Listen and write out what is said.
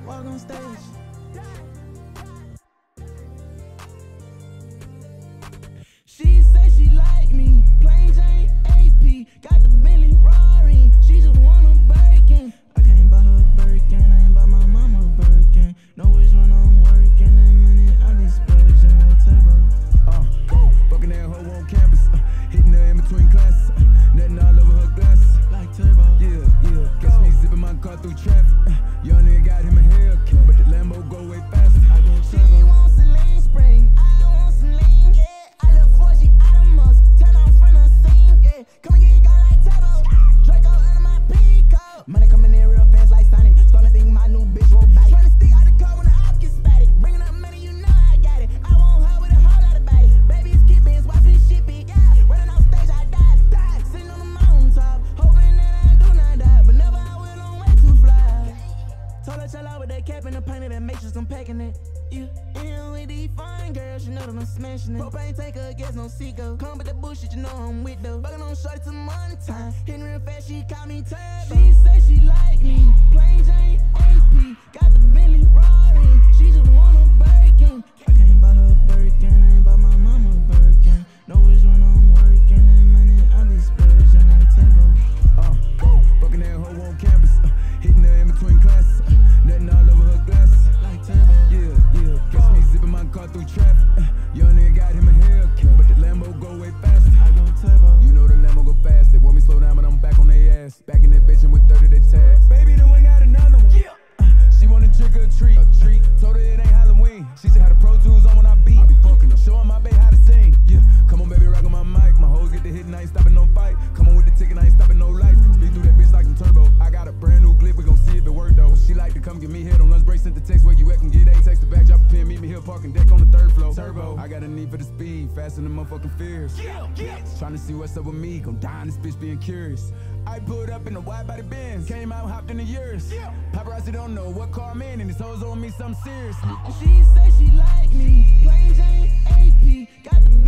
walk on stage. She say she like me, plain Jane AP, got the Bentley Rari, she just want a Birkin. I can't buy her Birkin, I ain't buy my mama a Birkin. Know which one I'm working, that money I be splurging like turbo. Fucking that hoe on campus, hitting her in between classes, nothing all over her glasses. Like turbo. Yeah, catch me zipping my car through traffic. Young nigga got him a Hellcat, but the Lambo go way faster. I go turbo. She wants a lean spring, I want some lean, yeah. I look for she out of must, turn off from the scene, yeah. Come and get it going like turbo, Draco under my peacoat. Money coming in real fast like Sonic, starting to think my new bitch robotic. Trying to stick out the car when the op gets spatted, bringing up money, you know I got it. I want her with a whole lot of body, baby skipping, watching shit be, yeah. Running off stage, I died, sitting on the mountaintop, hoping that I do not die, but never I will on way too fly. Told her chill out with that cap and the painted that matrix, I'm packing it. You in with these fine girls, you know that I'm smashing it. Propane take a gas, no seagull. Come with that bullshit, you know I'm with though. Bugging on shorty till money time. Hitting real fast, she call me turbo. She say she like me, plain Jane AP, got the Bentley Rari, she just want a Birkin. I can't buy her Birkin, I ain't buy my mama a Birkin. Know which one I'm working, that money I be splurging like turbo. Fucking that hoe on campus, hitting her in between classes, nothing all over her glasses. Like turbo. Yeah, catch me zipping my car through traffic. Young nigga got him a Hellcat, but the Lambo go way faster. I go turbo. You know the Lambo go fast. They want me slow down, but I'm back on their ass. Back in that bitch and with 30 they tags. Baby, the one got another one. She wanna trick or treat. Told her it ain't Halloween. She said how the Pro Tools on when I beat. I be fucking her, showing my bae how to sing. Yeah, come on baby, rock on my mic. My hoes get the hit and I ain't stopping no fight. Come on with the ticket, I ain't stopping no lights. Speed through that bitch like some turbo. I got a brand new clip, we gon' see if it work though. She like to come get me hit on lunch break, sent the text where you at, come get a text the back, drop a pin, meet me here, parking deck on the 3rd floor. Turbo, I got a need for the speed, faster than motherfucking fears. Trying to see what's up with me, gon' die in this bitch being curious. I pulled up in a wide body Benz, came out, hopped in the years. Paparazzi don't know what car I'm in, and these hoes on me something serious. She say she like me, plain Jane AP, got the